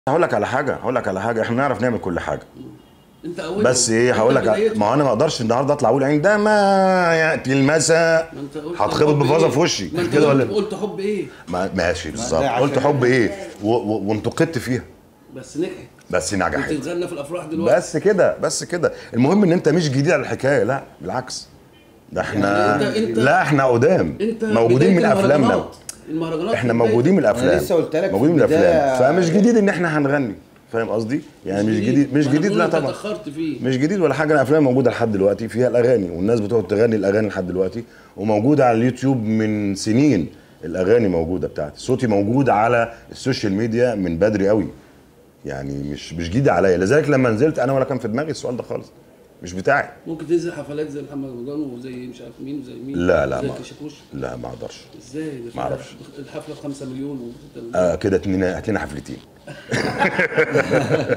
هقول لك على حاجه احنا نعرف نعمل كل حاجه. انت اولهم. بس ايه هقول لك ما هو انا ما اقدرش النهارده اطلع اقول عندما ياتي المساء ما انت قلت هتخبط حب بفازه ايه؟ في وشي، ما مش انت كده ولا إيه؟ قلت حب ايه؟ ماشي بالظبط، ده قلت عشان حب ايه وانتقدت فيها بس نجحت. بس نجحت. بتتغنى في الافراح دلوقتي. بس كده المهم ان انت مش جديد على الحكايه، لا بالعكس، ده احنا يعني انت لا احنا قدام انت موجودين من بداية افلامنا، المهرجانات احنا في بداية. موجودين من انا الافلام، لسه قلت لك موجودين من في البداية الافلام، فمش جديد ان احنا هنغني، فاهم قصدي؟ يعني مش جديد، مش ما أنا جديد، بقول لا انت طبعا اتاخرت فيه. مش جديد ولا حاجه. الافلام موجوده لحد دلوقتي فيها الاغاني، والناس بتقعد تغني الاغاني لحد دلوقتي، وموجوده على اليوتيوب من سنين. الاغاني موجوده بتاعتي، صوتي موجود على السوشيال ميديا من بدري قوي، يعني مش جديد عليا. لذلك لما نزلت انا ولا كان في دماغي السؤال ده خالص، مش بتاعي. ممكن تنزل حفلات زي محمد رمضان وزي مش عارف مين وزي مين. لا لا زي ما كشكوش. لا ما اقدرش. ازاي ده؟ ما اعرفش. الحفله ب 5 مليون كده اتنين، هات لنا حفلتين.